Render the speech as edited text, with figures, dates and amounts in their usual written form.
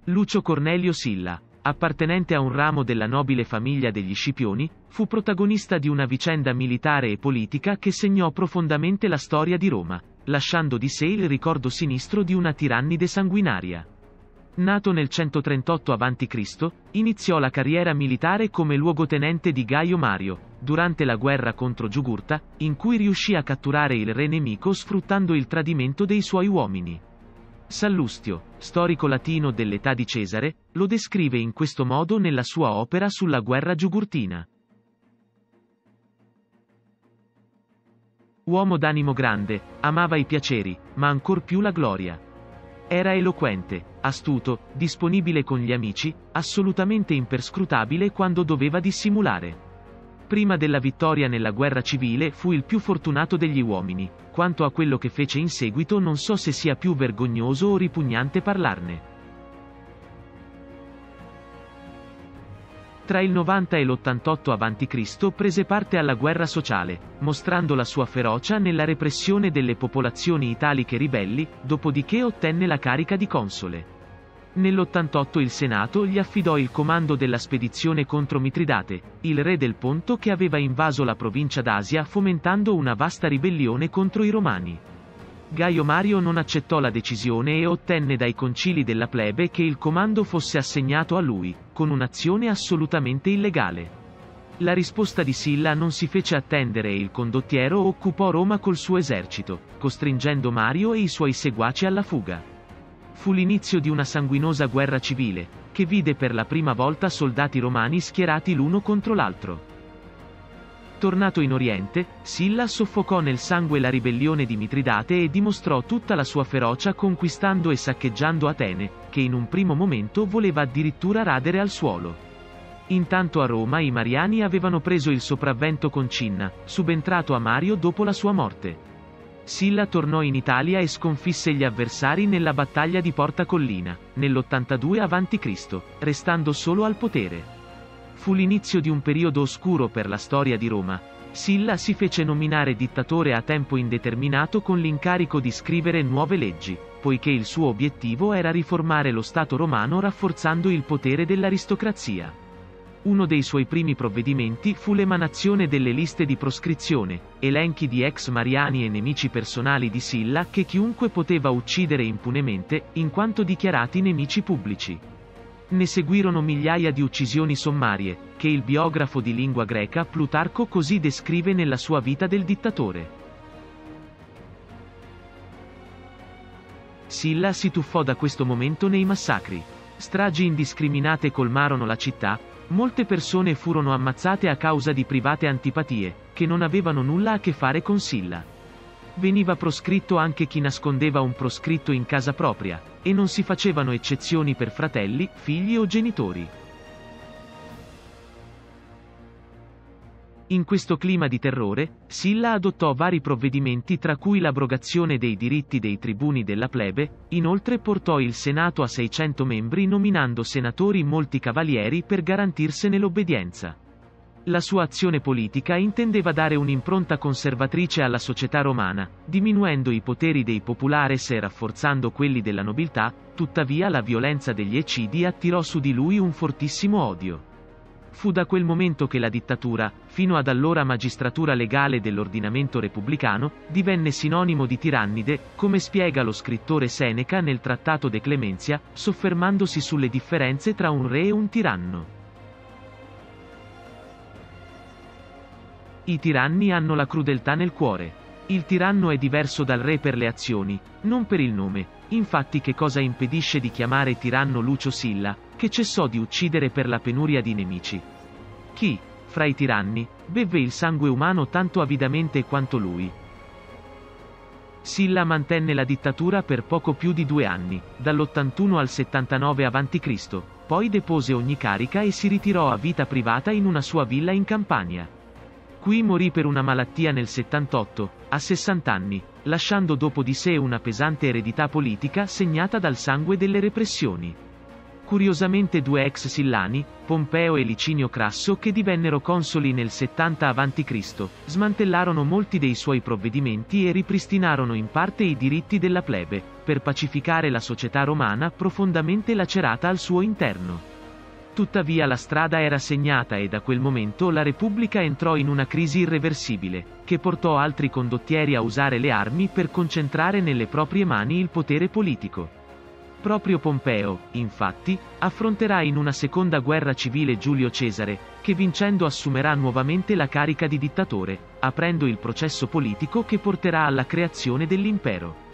Lucio Cornelio Silla, appartenente a un ramo della nobile famiglia degli Scipioni, fu protagonista di una vicenda militare e politica che segnò profondamente la storia di Roma, lasciando di sé il ricordo sinistro di una tirannide sanguinaria. Nato nel 138 a.C., iniziò la carriera militare come luogotenente di Gaio Mario, durante la guerra contro Giugurta, in cui riuscì a catturare il re nemico sfruttando il tradimento dei suoi uomini. Sallustio, storico latino dell'età di Cesare, lo descrive in questo modo nella sua opera sulla guerra giugurtina. Uomo d'animo grande, amava i piaceri, ma ancor più la gloria. Era eloquente, astuto, disponibile con gli amici, assolutamente imperscrutabile quando doveva dissimulare. Prima della vittoria nella guerra civile fu il più fortunato degli uomini. Quanto a quello che fece in seguito non so se sia più vergognoso o ripugnante parlarne. Tra il 90 e l'88 a.C. prese parte alla guerra sociale, mostrando la sua ferocia nella repressione delle popolazioni italiche ribelli, dopodiché ottenne la carica di console. Nell'88 il Senato gli affidò il comando della spedizione contro Mitridate, il re del Ponto che aveva invaso la provincia d'Asia fomentando una vasta ribellione contro i Romani. Gaio Mario non accettò la decisione e ottenne dai concili della plebe che il comando fosse assegnato a lui, con un'azione assolutamente illegale. La risposta di Silla non si fece attendere e il condottiero occupò Roma col suo esercito, costringendo Mario e i suoi seguaci alla fuga. Fu l'inizio di una sanguinosa guerra civile, che vide per la prima volta soldati romani schierati l'uno contro l'altro. Tornato in Oriente, Silla soffocò nel sangue la ribellione di Mitridate e dimostrò tutta la sua ferocia conquistando e saccheggiando Atene, che in un primo momento voleva addirittura radere al suolo. Intanto a Roma i Mariani avevano preso il sopravvento con Cinna, subentrato a Mario dopo la sua morte. Silla tornò in Italia e sconfisse gli avversari nella battaglia di Porta Collina, nell'82 a.C., restando solo al potere. Fu l'inizio di un periodo oscuro per la storia di Roma. Silla si fece nominare dittatore a tempo indeterminato con l'incarico di scrivere nuove leggi, poiché il suo obiettivo era riformare lo Stato romano rafforzando il potere dell'aristocrazia. Uno dei suoi primi provvedimenti fu l'emanazione delle liste di proscrizione, elenchi di ex mariani e nemici personali di Silla che chiunque poteva uccidere impunemente, in quanto dichiarati nemici pubblici. Ne seguirono migliaia di uccisioni sommarie, che il biografo di lingua greca Plutarco così descrive nella sua vita del dittatore. Silla si tuffò da questo momento nei massacri. Stragi indiscriminate colmarono la città. Molte persone furono ammazzate a causa di private antipatie, che non avevano nulla a che fare con Silla. Veniva proscritto anche chi nascondeva un proscritto in casa propria, e non si facevano eccezioni per fratelli, figli o genitori. In questo clima di terrore, Silla adottò vari provvedimenti tra cui l'abrogazione dei diritti dei tribuni della plebe, inoltre portò il Senato a 600 membri nominando senatori molti cavalieri per garantirsene l'obbedienza. La sua azione politica intendeva dare un'impronta conservatrice alla società romana, diminuendo i poteri dei populares e rafforzando quelli della nobiltà, tuttavia la violenza degli eccidi attirò su di lui un fortissimo odio. Fu da quel momento che la dittatura, fino ad allora magistratura legale dell'ordinamento repubblicano, divenne sinonimo di tirannide, come spiega lo scrittore Seneca nel Trattato De Clementia, soffermandosi sulle differenze tra un re e un tiranno. I tiranni hanno la crudeltà nel cuore. Il tiranno è diverso dal re per le azioni, non per il nome. Infatti che cosa impedisce di chiamare tiranno Lucio Silla, che cessò di uccidere per la penuria di nemici? Chi, fra i tiranni, bevve il sangue umano tanto avidamente quanto lui? Silla mantenne la dittatura per poco più di 2 anni, dall'81 al 79 a.C., poi depose ogni carica e si ritirò a vita privata in una sua villa in Campania. Qui morì per una malattia nel 78, a 60 anni, lasciando dopo di sé una pesante eredità politica segnata dal sangue delle repressioni. Curiosamente 2 ex Sillani, Pompeo e Licinio Crasso che divennero consoli nel 70 a.C., smantellarono molti dei suoi provvedimenti e ripristinarono in parte i diritti della plebe, per pacificare la società romana profondamente lacerata al suo interno. Tuttavia la strada era segnata e da quel momento la Repubblica entrò in una crisi irreversibile, che portò altri condottieri a usare le armi per concentrare nelle proprie mani il potere politico. Proprio Pompeo, infatti, affronterà in una seconda guerra civile Giulio Cesare, che vincendo assumerà nuovamente la carica di dittatore, aprendo il processo politico che porterà alla creazione dell'impero.